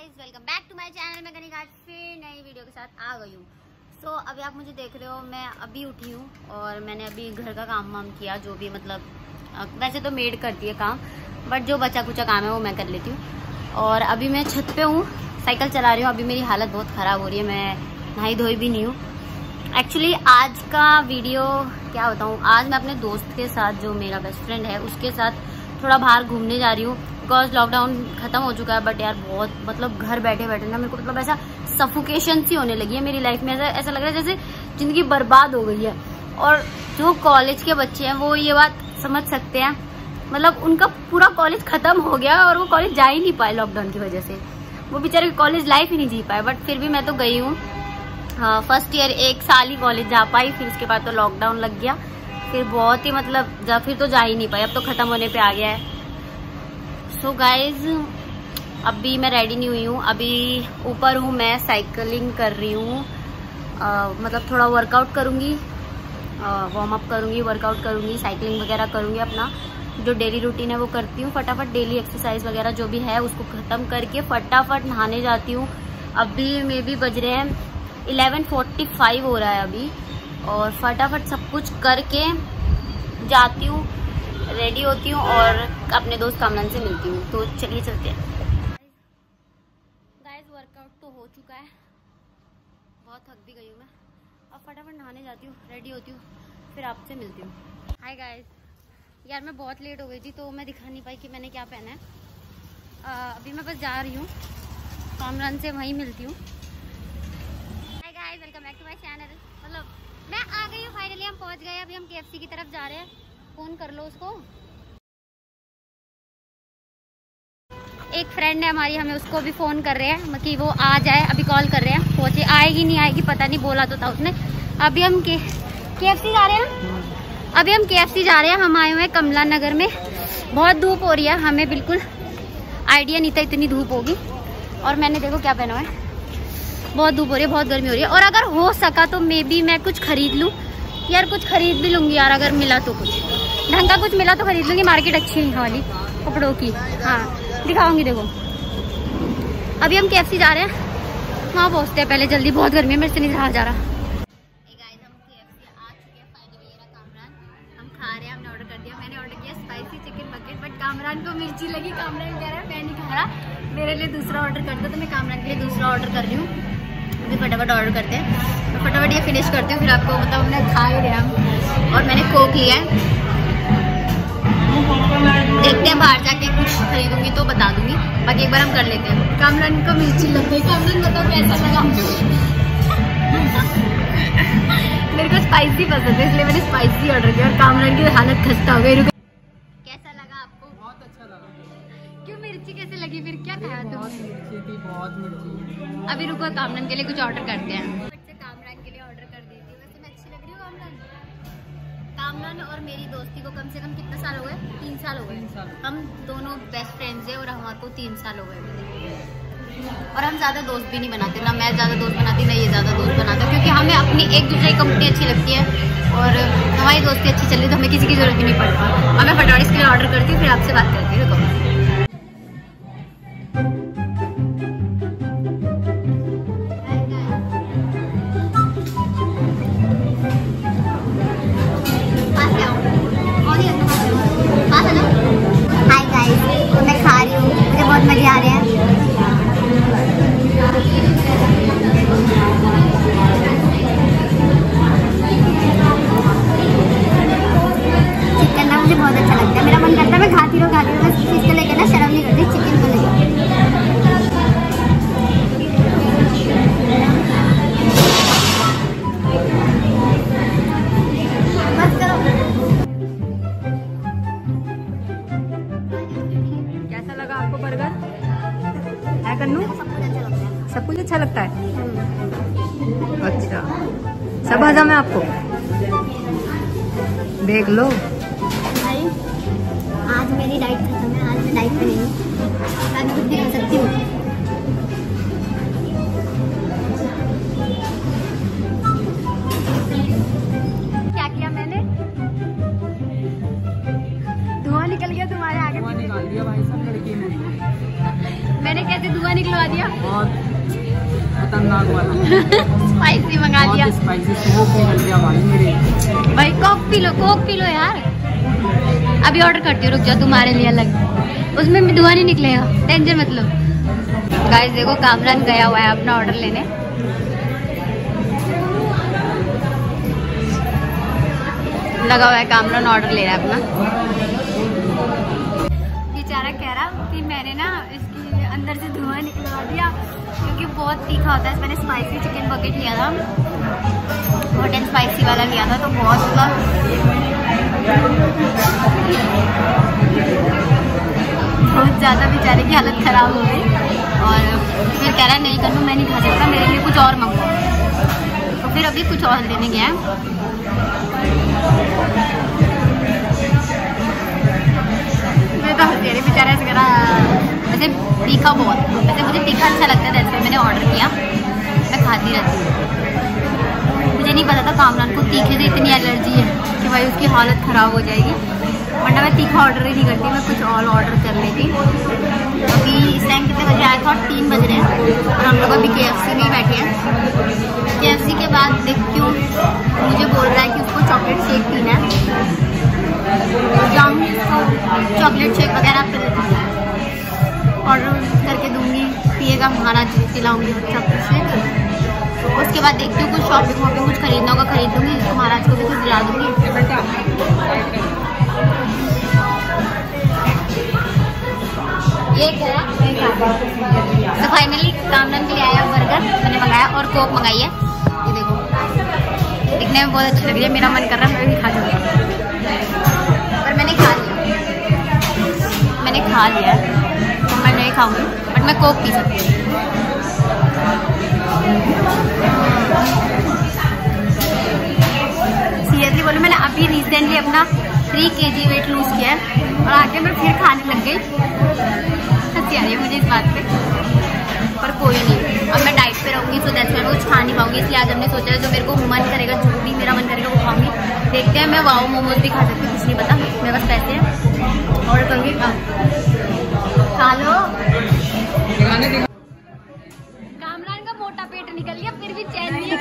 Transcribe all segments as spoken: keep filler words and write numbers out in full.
Guys, welcome back to my channel. मैं कनिका आज फिर नई वीडियो के साथ आ गई हूँ। सो so, अभी आप मुझे देख रहे हो, मैं अभी उठी हूँ और मैंने अभी घर का काम वाम किया, जो भी मतलब वैसे तो मेड करती है काम, बट जो बचा कुचा काम है वो मैं कर लेती हूँ। और अभी मैं छत पे हूँ, साइकिल चला रही हूँ। अभी मेरी हालत बहुत ख़राब हो रही है, मैं नहाई धोई भी नहीं हूँ। एक्चुअली आज का वीडियो क्या बताऊँ, आज मैं अपने दोस्त के साथ, जो मेरा बेस्ट फ्रेंड है, उसके साथ थोड़ा बाहर घूमने जा रही हूँ। बिकॉज लॉकडाउन खत्म हो चुका है, बट यार बहुत मतलब घर बैठे बैठे ना मेरे को मतलब ऐसा सफोकेशन सी होने लगी है मेरी लाइफ में। ऐसा ऐसा लग रहा है जैसे जिंदगी बर्बाद हो गई है। और जो कॉलेज के बच्चे हैं वो ये बात समझ सकते हैं, मतलब उनका पूरा कॉलेज खत्म हो गया और वो कॉलेज जा ही नहीं पाए लॉकडाउन की वजह से। वो बेचारे कॉलेज लाइफ ही नहीं जी पाए, बट फिर भी मैं तो गई हूँ। फर्स्ट ईयर एक साल ही कॉलेज जा पाई, फिर उसके बाद तो लॉकडाउन लग गया। फिर बहुत ही मतलब जा फिर तो जा ही नहीं पाई, अब तो खत्म होने पे आ गया है। सो so गाइज, अभी मैं रेडी नहीं हुई हूँ, अभी ऊपर हूँ, मैं साइकिलिंग कर रही हूँ। मतलब थोड़ा वर्कआउट करूँगी, वार्म अप करूँगी, वर्कआउट करूँगी, साइकिलिंग वगैरह करूँगी। अपना जो डेली रूटीन है वो करती हूँ। फटाफट डेली एक्सरसाइज वगैरह जो भी है उसको ख़त्म करके फटाफट नहाने जाती हूँ। अभी मे भी बज रहे हैं इलेवन फोर्टी फाइव हो रहा है अभी, और फटाफट सब कुछ करके जाती हूँ, रेडी होती हूँ और अपने दोस्त कामरान से मिलती हूँ। तो चलिए चलते हैं। गाइस, वर्कआउट तो हो चुका है, बहुत थक भी गई हूँ मैं। अब फटाफट नहाने जाती हूँ, रेडी होती हूँ, फिर आपसे मिलती हूँ। हाय गाइस, यार मैं बहुत लेट हो गई थी तो मैं दिखा नहीं पाई कि मैंने क्या पहना है। आ, अभी मैं बस जा रही हूँ, कामरान से वहीं मिलती हूँ। Hi guys, welcome back to my channel. मतलब मैं आ गई हूँ फाइनली, हम पहुँच गए। अभी हम केएफसी की तरफ जा रहे हैं। फोन कर लो उसको, एक फ्रेंड है हमारी, हमें उसको भी फोन कर रहे हैं कि वो आ जाए। अभी कॉल कर रहे हैं, पहुंचे, आएगी नहीं आएगी पता नहीं, बोला तो था उसने। अभी हम के केएफसी जा रहे हैं अभी हम केएफसी जा रहे हैं। हम आए हुए हैं कमला नगर में। बहुत धूप हो रही है, हमें बिल्कुल आइडिया नहीं था इतनी धूप होगी। और मैंने देखो क्या पहना हुआ है, बहुत धूप हो रही है, बहुत गर्मी हो रही है। और अगर हो सका तो मे बी मैं कुछ खरीद लूँ यार, कुछ खरीद भी लूंगी यार, अगर मिला तो कुछ ढंग का कुछ मिला तो खरीद लूंगी। मार्केट अच्छी है वाली कपड़ों की, हाँ दिखाऊंगी। देखो अभी हम केएफसी जा रहे हैं, वहाँ पहुँचते हैं पहले जल्दी, बहुत गर्मी है, मेरे से नहीं रहा जा रहा। hey guys, हम केएफसी आ चुके हैं फाइनली। ये रहा कामरान, हम खा रहे हैं, हमने ऑर्डर कर दिया। मैंने ऑर्डर किया spicy chicken bucket, but Kamran को मिर्ची लगी। कामरान कह रहा है मैं नहीं खा रहा, मेरे लिए दूसरा ऑर्डर कर दो। तो मैं कामरान के लिए दूसरा ऑर्डर कर रही हूँ। अभी फटाफट ऑर्डर करते हैं, तो फटाफट ये फिनिश करती हूँ, फिर आपको मतलब हमने खा ही रहे हम। और मैंने कोक लिया है, देखते हैं बाहर जाके कुछ खरीदूंगी तो बता दूंगी, बाकी एक बार हम कर लेते हैं। कामरान को मिर्ची लग गई। कामरान बताओ कैसा लगा? मेरे को स्पाइसी पसंद है, इसलिए मैंने स्पाइसी ऑर्डर किया और कामरान की हालत खस्ता हो गई। कैसा लगा आपको? बहुत अच्छा लगा। क्यों, मिर्ची कैसे लगी? फिर क्या खाया तुमने? मिर्ची थी, बहुत मिर्ची। अभी रुको, कामरान के लिए कुछ ऑर्डर करते हैं। कामरान के लिए ऑर्डर कर देती हूँ। वैसे मैं अच्छी लग रही हूँ कामरान? कामरान और मेरी दोस्ती को कम से कम कितना साल हो गए? तीन साल हो गए। हम दोनों बेस्ट फ्रेंड्स हैं और हमारे को तीन साल हो गए। और हम ज़्यादा दोस्त भी नहीं बनाते, ना मैं ज़्यादा दोस्त बनाती ना ये ज़्यादा दोस्त बनाता, क्योंकि हमें अपनी एक दूसरे की कंपनी अच्छी लगती है और हमारी दोस्ती अच्छी चल रही तो हमें किसी की जरूरत भी नहीं पड़ती। अब मैं फटाफट इसके लिए ऑर्डर करती हूँ, फिर आपसे बात करती हूँ। रुको, मैं खा रही हूँ, मुझे बहुत मजे आ रहे हैं। चिकन ना मुझे बहुत अच्छा लगता है, मेरा मन करता है मैं खाती रहूँ खाती रहूँ। बस इसको लेकर ना शर्म नहीं करती, चिकन को लेकर। बस करो। कैसा लगा आपको बर्गर? है कन्नू? सब कुछ अच्छा लगता है। अच्छा, सब हजम है आपको? देख लो भाई, आज मेरी डाइट खत्म है, आज मैं डाइट पे नहीं हूँ, आज कुछ नहीं खा सकती हूँ। क्या किया मैंने? धुआं निकल गया तुम्हारे आगे। निकाल दिया भाई सब लड़की ने। मैंने कैसे धुआं निकलवा दिया। बहुत खतरनाक वाला स्पाइसी मंगा दिया। स्पाइसी स्मोक निकल गया भाई मेरे। भाई कोक पी लो, कोक पी लो यार। अभी ऑर्डर करती हूँ, रुक जाओ, तुम्हारे लिए अलग। उसमें भी धुआं नहीं निकलेगा, टेंशन मत लो। गाइस देखो कामरान गया हुआ है अपना ऑर्डर लेने। लगा हुआ है कामरान, ऑर्डर ले रहा है अपना। बेचारा कह रहा कि मैंने ना इसकी अंदर से धुआं निकलवा दिया क्योंकि बहुत तीखा होता है। मैंने स्पाइसी चिकन बकेट लिया था, हॉट एंड स्पाइसी वाला लिया था, तो बहुत उसका बहुत ज़्यादा बेचारे की हालत ख़राब हो गई। और फिर कह रहा है नहीं करूँ, मैं नहीं खा सकता, मेरे लिए कुछ और मंगवाओ। तो फिर अभी कुछ और लेने गया है। मैं तो हंसी बेचारा ऐसे कह रहा, वैसे तीखा बहुत, वैसे मुझे तीखा अच्छा लगता है, जैसे मैंने ऑर्डर किया, मैं खाती रहती हूँ। मुझे नहीं पता था कामरान को तीखे से इतनी एलर्जी है कि भाई उसकी हालत ख़राब हो जाएगी, वरना मैं तीखा ऑर्डर ही नहीं करती, मैं कुछ और ऑर्डर कर लेती। अभी इस टाइम कितने बजे आया था? और तीन बज रहे हैं और हम लोग अभी के एफ सी में ही बैठे हैं। के एफ सी के बाद देखती हूँ, मुझे बोल रहा है कि उसको चॉकलेट शेक पीना है, जाऊँगी उसको चॉकलेट शेक वगैरह ऑर्डर करके दूँगी, पिएगा, महाराज पिलाऊँगी चॉकलेट शेक। उसके बाद देखती हूँ कुछ शॉपिंग वॉपिंग कुछ खरीदना होगा खरीद दूँगी, उसको महाराज को भी कुछ दिला दूँगी। ये क्या है? तो फाइनली कामरान के लिए आया बर्गर, मैंने मंगाया और कोक मंगाई है। ये देखो दिखने में बहुत अच्छी लग रही है, मेरा मन कर रहा है मैं भी खा जाऊँगा, पर मैंने खा लिया मैंने खा लिया तो मैं नहीं खाऊंगी, बट मैं कोक पी सकती हूँ। सीरियसली बोलो, मैंने अभी रिसेंटली अपना थ्री के जी वेट लूज किया है और आके मैं फिर खाने लग गई। हंसी आ रही है मुझे इस बात पे, पर कोई नहीं, अब मैं डाइट पे रहूँगी, तो दैट्स मैं कुछ खा नहीं पाऊंगी। इसलिए आज हमने सोचा है जो मेरे को मन करेगा, जो भी मेरा मन करेगा वो खाऊंगी। देखते हैं, मैं वाओ मोमोज भी खा सकती हूँ, कुछ नहीं पता, मेरे पास पैसे हैं, ऑर्डर करूँगी, खा लो। कामरान का मोटा पेट निकल गया, फिर भी चैन नहीं है।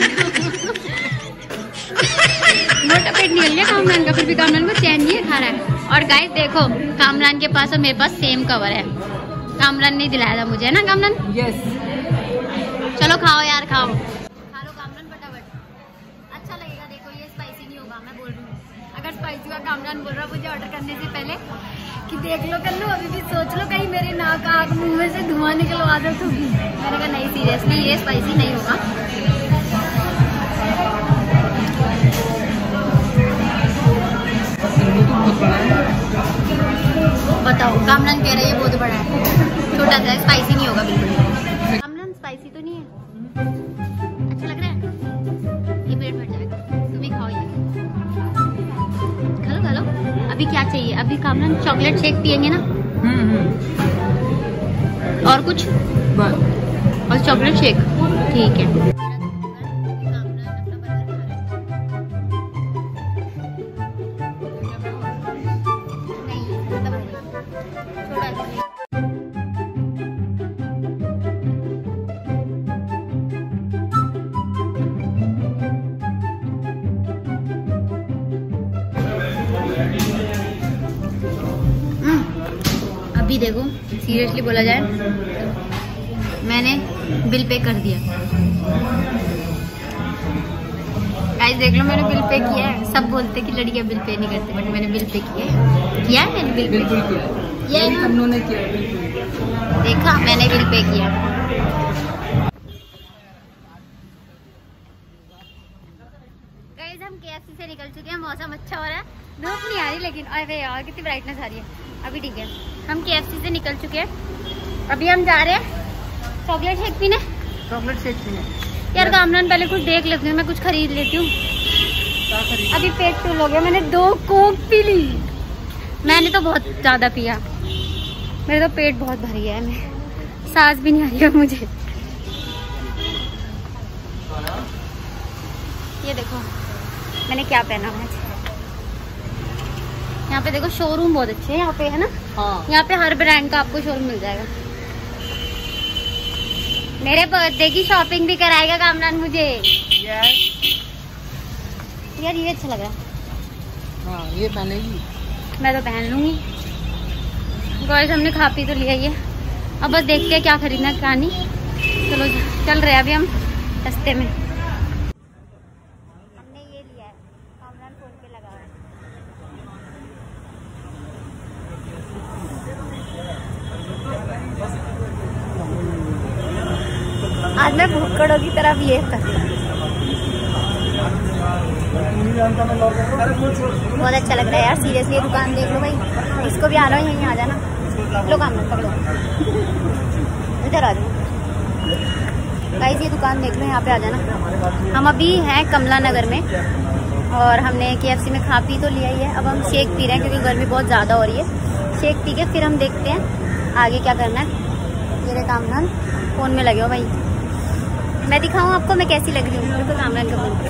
मोटा पेट निकल गया कामरान का, फिर भी कामरान को चैन नहीं है, खा रहा है। और गाइस देखो कामरान के पास और मेरे पास सेम कवर है, कामरान ने दिलाया था मुझे, है ना कामरान? यस। चलो खाओ यार, खाओ खा लो कामरान फटाफट, अच्छा लगेगा। देखो ये स्पाइसी नहीं होगा, मैं बोल रही हूँ। अगर स्पाइसी हुआ, कामरान बोल रहा मुझे ऑर्डर करने से पहले कि देख लो कर लो, अभी भी सोच लो कहीं मेरे नाक आग मुँह में से धुआं निकलवा दो तुम। मैंने कहा नहीं, सीरियसली ये स्पाइसी नहीं होगा। बताओ, कामरान कह रहे हैं बहुत बड़ा है, छोटा सा स्पाइसी नहीं होगा बिल्कुल। कामरान स्पाइसी तो नहीं है, अच्छा लग रहा है, ये पेट भर जाएगा, तुम ही खाओ ये, खा लो खा लो। अभी क्या चाहिए? अभी कामरान चॉकलेट शेक पियेंगे ना, और कुछ बस, और चॉकलेट शेक, ठीक है। अभी देखो सीरियसली बोला जाए, मैंने बिल पे कर दिया। गाइस देख लो मैंने बिल पे किया है। सब बोलते कि लड़कियां बिल पे नहीं करती, बट मैंने बिल पे किया है। किया है मैंने बिल पे किया है ना, उन्होंने किया। देखा मैंने बिल पे किया। गाइस हम के एफ सी से निकल चुके हैं, मौसम अच्छा हो रहा है, धूप नहीं आ रही लेकिन, अरे यार कितनी ब्राइटनेस आ रही है। अभी ठीक है, हम के एफ सी से निकल चुके हैं, अभी हम जा रहे हैं चॉकलेट शेक पीने। चॉकलेट शेक पीने यार कामरान पहले कुछ देख लेती हूँ, मैं कुछ खरीद लेती हूँ। अभी पेट फुल हो गया, मैंने दो कोक पी ली। मैंने तो बहुत ज्यादा पिया, मेरा तो पेट बहुत भरी है, मैं सांस भी नहीं आ रही है मुझे। ये देखो मैंने क्या पहना है। यहाँ पे देखो शोरूम बहुत अच्छे है यहाँ पे, है ना? हाँ। यहाँ पे हर ब्रांड का आपको शोरूम मिल जाएगा। मेरे बर्थडे की शॉपिंग भी कराएगा कामरान मुझे। यार यार ये अच्छा लग रहा है। हाँ ये पहनेगी। मैं तो पहन लूंगी। गाइस हमने खा पी तो लिया ये, अब बस देखते हैं क्या खरीदना क्या नहीं। चलो चल रहे हैं अभी हम रास्ते में। हमने ये लिया है, कामरान फोन पे लगा है। आज मैं भुक्कड़ों की तरफ ये कर बहुत अच्छा लग रहा है यार सीरियसली। ये दुकान देख लो भाई, इसको भी आना, यहीं आ जाना। लो काम पकड़ो, इधर आ जाओ गाइस, ये दुकान देख लो, यहाँ पे आ जाना। हम अभी हैं कमला नगर में और हमने केएफसी में खा पी तो लिया ही है। अब हम शेक पी रहे हैं क्योंकि गर्मी बहुत ज़्यादा हो रही है। शेक पी के फिर हम देखते हैं आगे क्या करना है। मेरे कामरान फोन में लगे हो भाई। मैं दिखाऊँ आपको मैं कैसी लग रही हूँ, बिल्कुल कामरान का फोन।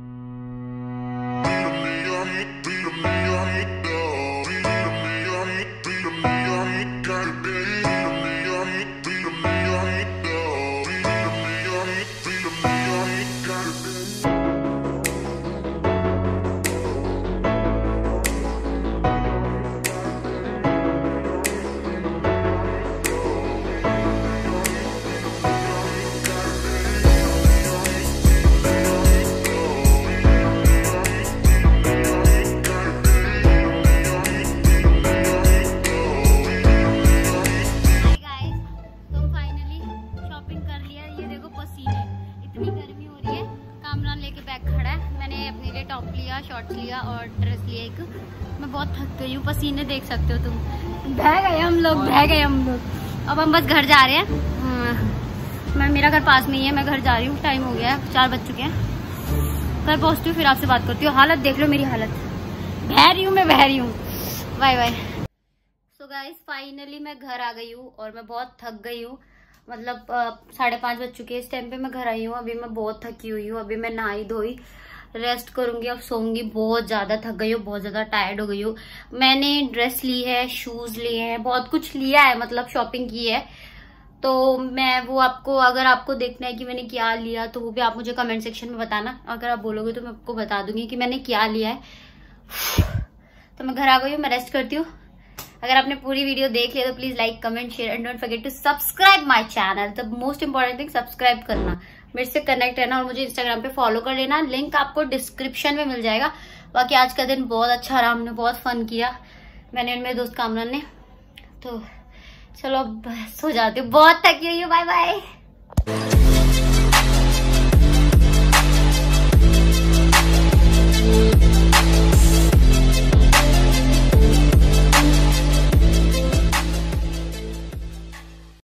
टॉप लिया, शॉर्ट्स लिया और ड्रेस लिया एक। मैं बहुत थक गई हूँ, पसीने देख सकते हो तुम। बह गए हम लोग, बह गए हम लोग। अब हम बस घर जा रहे हैं। मैं मेरा घर पास में ही है, मैं घर जा रही हूँ। टाइम हो गया है, चार बज चुके हैं। घर पहुँचती हूँ फिर आपसे बात करती हूँ। हालत देख लो मेरी हालत, बह रही हूँ मैं, बह रही हूँ। Bye bye. So guys finally मैं घर आ गई हूँ और मैं बहुत थक गई हूँ। मतलब साढ़े पाँच बज चुके हैं इस टाइम पे मैं घर आई हूँ। अभी मैं बहुत थकी हुई हूँ। अभी मैं नहाई धोई, रेस्ट करूंगी, अब सोऊंगी। बहुत ज्यादा थक गई हूँ, बहुत ज्यादा टायर्ड हो गई हूँ। मैंने ड्रेस ली है, शूज लिए हैं, बहुत कुछ लिया है, मतलब शॉपिंग की है। तो मैं वो आपको, अगर आपको देखना है कि मैंने क्या लिया तो वो भी आप मुझे कमेंट सेक्शन में बताना। अगर आप बोलोगे तो मैं आपको बता दूंगी कि मैंने क्या लिया है। तो मैं घर आ गई हूँ, मैं रेस्ट करती हूँ। अगर आपने पूरी वीडियो देख लिया तो please like, comment, share and don't forget to subscribe my channel. The most important thing, subscribe करना, मेरे से कनेक्ट रहना और मुझे इंस्टाग्राम पे फॉलो कर लेना। लिंक आपको डिस्क्रिप्शन में मिल जाएगा। बाकी आज का दिन बहुत अच्छा रहा, हमने बहुत फन किया, मैंने और मेरे दोस्त कामरान ने। तो चलो अब सो जाती हूँ, बहुत थकी हुई हूँ। Bye bye.